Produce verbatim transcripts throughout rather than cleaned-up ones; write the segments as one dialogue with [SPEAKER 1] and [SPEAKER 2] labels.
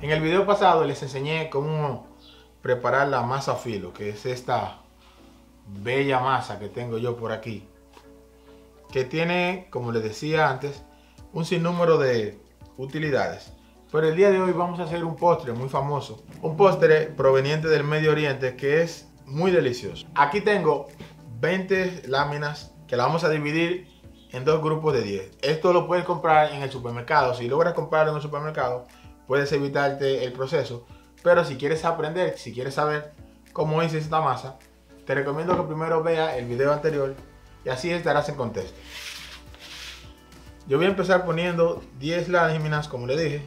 [SPEAKER 1] En el video pasado les enseñé cómo preparar la masa filo, que es esta bella masa que tengo yo por aquí, que tiene, como les decía antes, un sinnúmero de utilidades. Pero el día de hoy vamos a hacer un postre muy famoso, un postre proveniente del Medio Oriente que es muy delicioso. Aquí tengo veinte láminas que la vamos a dividir en dos grupos de diez. Esto lo puedes comprar en el supermercado. Si logras comprarlo en el supermercado, puedes evitarte el proceso. Pero si quieres aprender, si quieres saber cómo hice esta masa, te recomiendo que primero veas el video anterior y así estarás en contexto. Yo voy a empezar poniendo diez láminas, como le dije.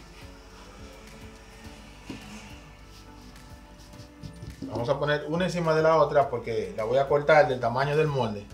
[SPEAKER 1] Vamos a poner una encima de la otra porque la voy a cortar del tamaño del molde.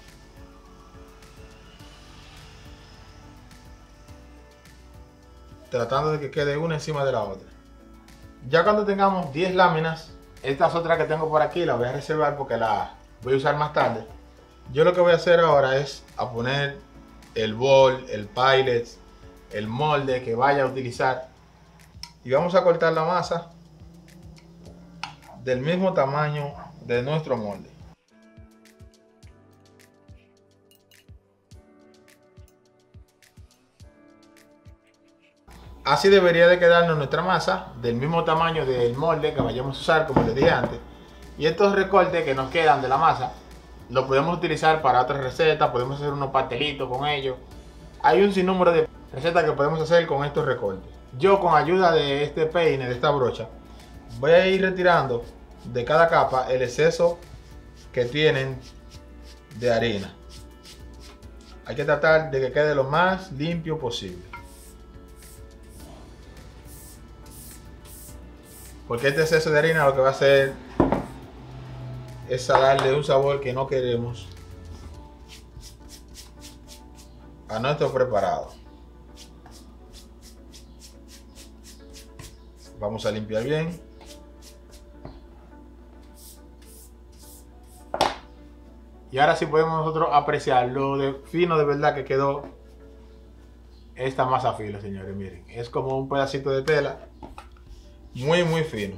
[SPEAKER 1] Tratando de que quede una encima de la otra. Ya cuando tengamos diez láminas, estas otras que tengo por aquí las voy a reservar porque las voy a usar más tarde. Yo lo que voy a hacer ahora es a poner el bol, el pilot, el molde que vaya a utilizar. Y vamos a cortar la masa del mismo tamaño de nuestro molde. Así debería de quedarnos nuestra masa del mismo tamaño del molde que vayamos a usar, como les dije antes. Y estos recortes que nos quedan de la masa los podemos utilizar para otras recetas. Podemos hacer unos pastelitos con ellos. Hay un sinnúmero de recetas que podemos hacer con estos recortes. Yo, con ayuda de este peine, de esta brocha, voy a ir retirando de cada capa el exceso que tienen de harina. Hay que tratar de que quede lo más limpio posible, porque este exceso de harina lo que va a hacer es a darle un sabor que no queremos a nuestro preparado. Vamos a limpiar bien. Y ahora sí podemos nosotros apreciar lo de fino de verdad que quedó esta masa filo, señores. Miren, es como un pedacito de tela muy muy fino.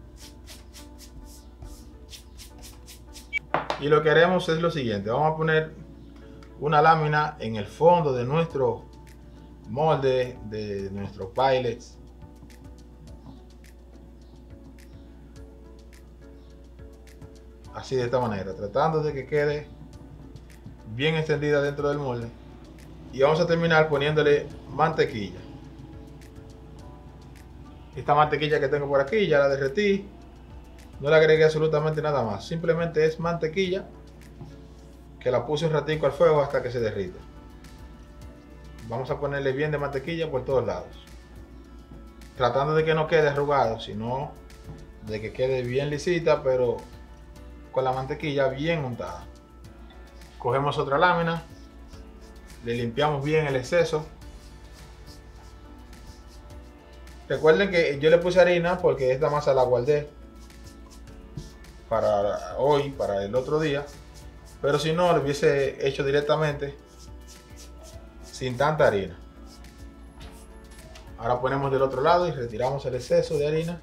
[SPEAKER 1] Y lo que haremos es lo siguiente: vamos a poner una lámina en el fondo de nuestro molde, de nuestros pilots. Así, de esta manera, tratando de que quede bien extendida dentro del molde. Y vamos a terminar poniéndole mantequilla. Esta mantequilla que tengo por aquí ya la derretí. No le agregué absolutamente nada más. Simplemente es mantequilla que la puse un ratico al fuego hasta que se derrita. Vamos a ponerle bien de mantequilla por todos lados, tratando de que no quede arrugado, sino de que quede bien lisita, pero con la mantequilla bien untada. Cogemos otra lámina, le limpiamos bien el exceso. Recuerden que yo le puse harina porque esta masa la guardé para hoy, para el otro día, pero si no, lo hubiese hecho directamente sin tanta harina. Ahora ponemos del otro lado y retiramos el exceso de harina.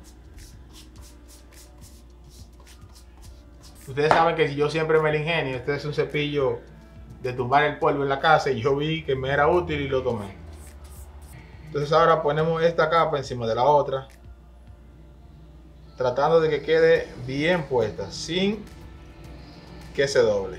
[SPEAKER 1] Ustedes saben que yo siempre me la ingenio. Este es un cepillo de tumbar el polvo en la casa y yo vi que me era útil y lo tomé. Entonces ahora ponemos esta capa encima de la otra, tratando de que quede bien puesta, sin que se doble.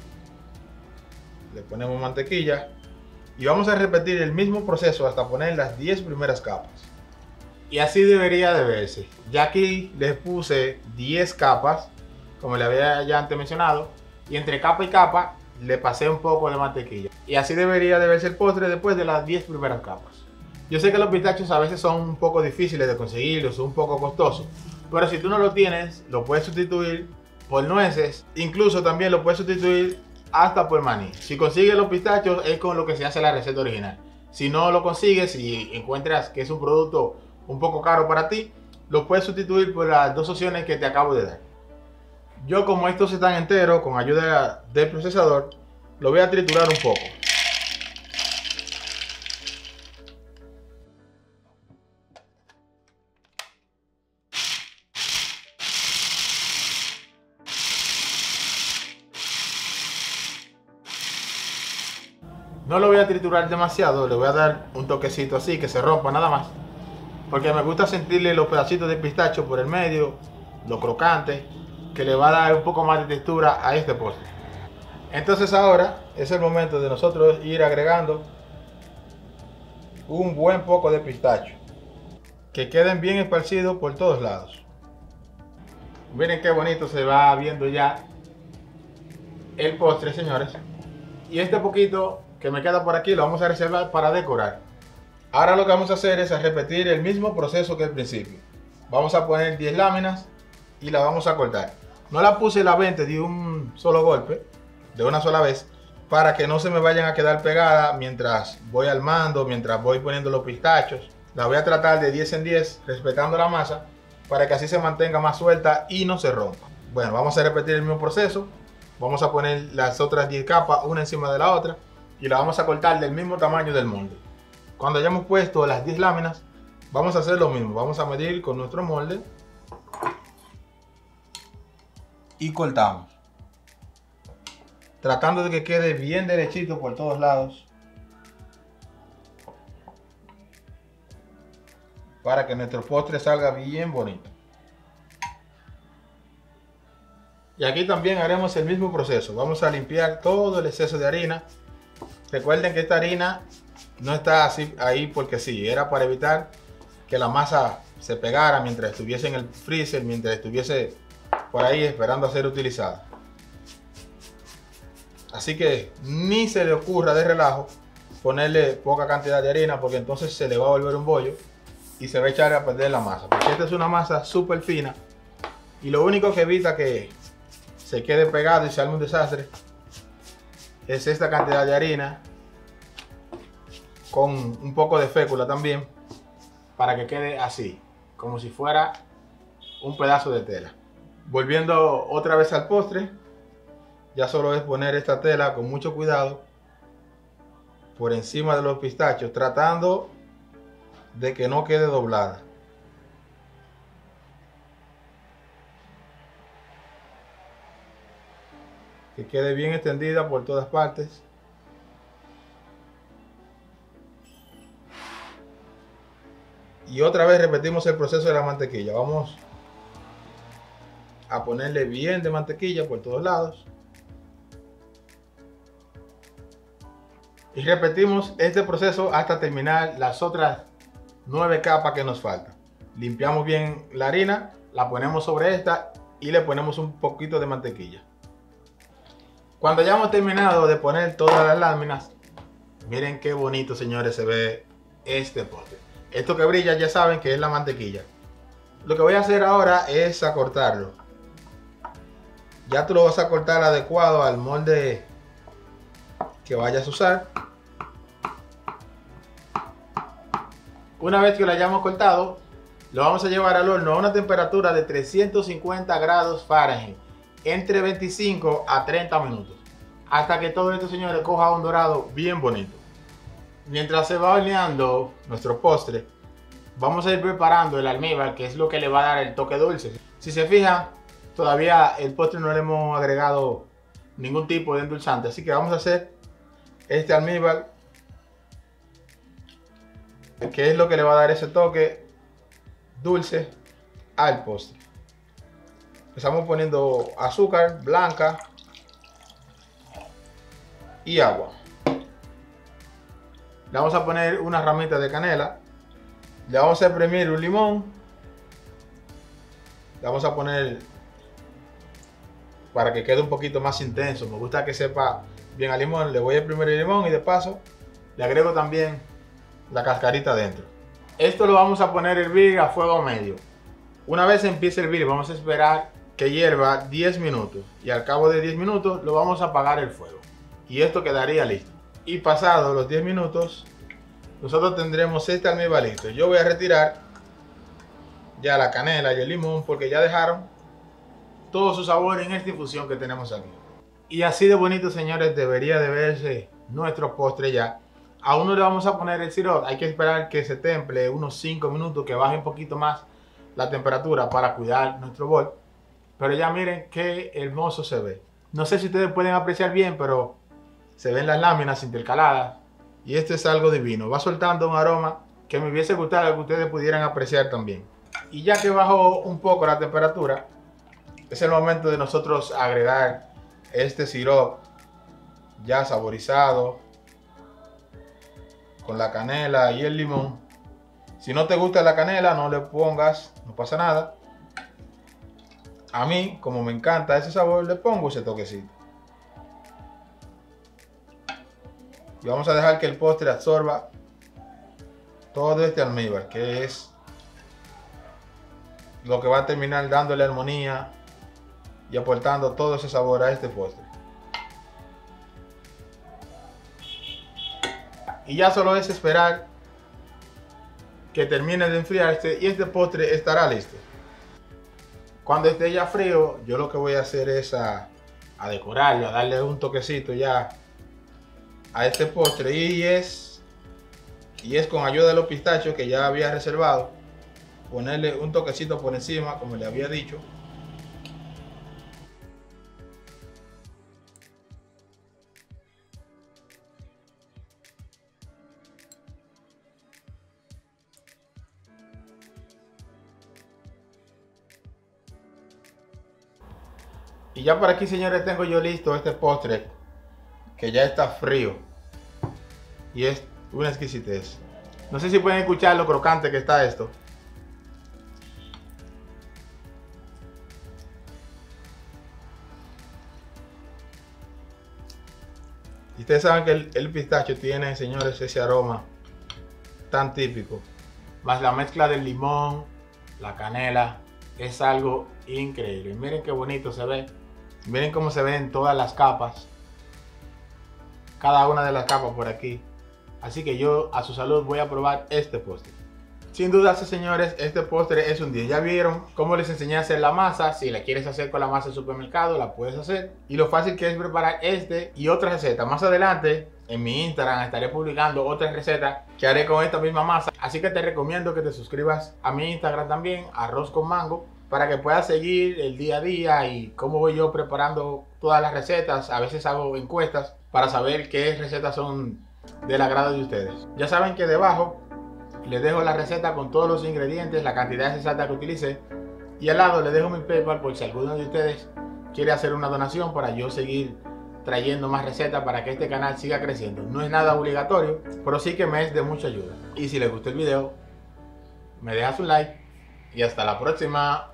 [SPEAKER 1] Le ponemos mantequilla y vamos a repetir el mismo proceso hasta poner las diez primeras capas. Y así debería de verse. Ya aquí les puse diez capas, como le había ya antes mencionado, y entre capa y capa le pasé un poco de mantequilla. Y así debería de verse el postre después de las diez primeras capas. Yo sé que los pistachos a veces son un poco difíciles de conseguir, son un poco costosos, pero si tú no lo tienes, lo puedes sustituir por nueces. Incluso también lo puedes sustituir hasta por maní. Si consigues los pistachos, es con lo que se hace la receta original. Si no lo consigues y encuentras que es un producto un poco caro para ti, lo puedes sustituir por las dos opciones que te acabo de dar. Yo, como estos están enteros, con ayuda del procesador, lo voy a triturar un poco. No lo voy a triturar demasiado, le voy a dar un toquecito así, que se rompa nada más. Porque me gusta sentirle los pedacitos de pistacho por el medio, lo crocante, que le va a dar un poco más de textura a este postre. Entonces ahora es el momento de nosotros ir agregando un buen poco de pistacho, que queden bien esparcidos por todos lados. Miren qué bonito se va viendo ya el postre, señores. Y este poquito que me queda por aquí lo vamos a reservar para decorar. Ahora lo que vamos a hacer es a repetir el mismo proceso que al principio. Vamos a poner diez láminas y la vamos a cortar. No la puse la veinte de un solo golpe, de una sola vez, para que no se me vayan a quedar pegadas mientras voy armando, mientras voy poniendo los pistachos. La voy a tratar de diez en diez, respetando la masa, para que así se mantenga más suelta y no se rompa. Bueno, vamos a repetir el mismo proceso. Vamos a poner las otras diez capas una encima de la otra y la vamos a cortar del mismo tamaño del molde. Cuando hayamos puesto las diez láminas, vamos a hacer lo mismo. Vamos a medir con nuestro molde y cortamos, tratando de que quede bien derechito por todos lados, para que nuestro postre salga bien bonito. Y aquí también haremos el mismo proceso. Vamos a limpiar todo el exceso de harina. Recuerden que esta harina no está así ahí porque sí, era para evitar que la masa se pegara mientras estuviese en el freezer, mientras estuviese por ahí esperando a ser utilizada. Así que ni se le ocurra de relajo ponerle poca cantidad de harina, porque entonces se le va a volver un bollo y se va a echar a perder la masa. Porque esta es una masa súper fina y lo único que evita que se quede pegado y se arme un desastre es esta cantidad de harina con un poco de fécula también, para que quede así, como si fuera un pedazo de tela. Volviendo otra vez al postre, ya solo es poner esta tela con mucho cuidado por encima de los pistachos, tratando de que no quede doblada. Que quede bien extendida por todas partes. Y otra vez repetimos el proceso de la mantequilla. Vamos a ponerle bien de mantequilla por todos lados. Y repetimos este proceso hasta terminar las otras nueve capas que nos faltan. Limpiamos bien la harina, la ponemos sobre esta y le ponemos un poquito de mantequilla. Cuando ya hemos terminado de poner todas las láminas, miren qué bonito, señores, se ve este postre. Esto que brilla ya saben que es la mantequilla. Lo que voy a hacer ahora es acortarlo. Ya tú lo vas a cortar adecuado al molde que vayas a usar. Una vez que lo hayamos cortado, lo vamos a llevar al horno a una temperatura de trescientos cincuenta grados Fahrenheit, entre veinticinco a treinta minutos, hasta que todo esto, señores, coja un dorado bien bonito. Mientras se va horneando nuestro postre, vamos a ir preparando el almíbar, que es lo que le va a dar el toque dulce. Si se fijan, todavía el postre no le hemos agregado ningún tipo de endulzante, así que vamos a hacer este almíbar, que es lo que le va a dar ese toque dulce al postre. Empezamos poniendo azúcar blanca y agua. Le vamos a poner una ramita de canela. Le vamos a exprimir un limón. Le vamos a poner, para que quede un poquito más intenso, me gusta que sepa bien a limón, le voy a exprimir el limón y de paso le agrego también la cascarita dentro. Esto lo vamos a poner a hervir a fuego medio. Una vez empiece a hervir, vamos a esperar que hierva diez minutos y al cabo de diez minutos lo vamos a apagar el fuego y esto quedaría listo. Y pasados los diez minutos nosotros tendremos este almíbar listo. Yo voy a retirar ya la canela y el limón porque ya dejaron todo su sabor en esta infusión que tenemos aquí. Y así de bonito, señores, debería de verse nuestro postre ya. Aún no le vamos a poner el sirope, hay que esperar que se temple unos cinco minutos, que baje un poquito más la temperatura para cuidar nuestro bol. Pero ya miren qué hermoso se ve. No sé si ustedes pueden apreciar bien, pero se ven las láminas intercaladas y esto es algo divino. Va soltando un aroma que me hubiese gustado que ustedes pudieran apreciar también. Y ya que bajó un poco la temperatura, es el momento de nosotros agregar este sirope ya saborizado con la canela y el limón. Si no te gusta la canela, no le pongas, no pasa nada. A mí, como me encanta ese sabor, le pongo ese toquecito. Y vamos a dejar que el postre absorba todo este almíbar, que es lo que va a terminar dándole armonía y aportando todo ese sabor a este postre. Y ya solo es esperar que termine de enfriarse y este postre estará listo. Cuando esté ya frío, yo lo que voy a hacer es a, a decorarlo, a darle un toquecito ya a este postre, y es, y es con ayuda de los pistachos que ya había reservado, ponerle un toquecito por encima, como le había dicho. Y ya por aquí, señores, tengo yo listo este postre que ya está frío y es una exquisitez. No sé si pueden escuchar lo crocante que está esto. Y ustedes saben que el, el pistacho tiene, señores, ese aroma tan típico. Más la mezcla del limón, la canela, es algo increíble. Miren qué bonito se ve. Miren cómo se ven todas las capas. Cada una de las capas por aquí. Así que yo, a su salud, voy a probar este postre. Sin duda, señores, este postre es un diez. Ya vieron cómo les enseñé a hacer la masa. Si la quieres hacer con la masa del supermercado, la puedes hacer. Y lo fácil que es preparar este y otra receta. Más adelante, en mi Instagram, estaré publicando otras recetas que haré con esta misma masa. Así que te recomiendo que te suscribas a mi Instagram también, Arroz con Mango, para que puedas seguir el día a día y cómo voy yo preparando todas las recetas. A veces hago encuestas para saber qué recetas son del agrado de ustedes. Ya saben que debajo les dejo la receta con todos los ingredientes, la cantidad exacta que utilicé, y al lado les dejo mi PayPal por si alguno de ustedes quiere hacer una donación para yo seguir trayendo más recetas para que este canal siga creciendo. No es nada obligatorio, pero sí que me es de mucha ayuda. Y si les gustó el video, me dejas un like y hasta la próxima.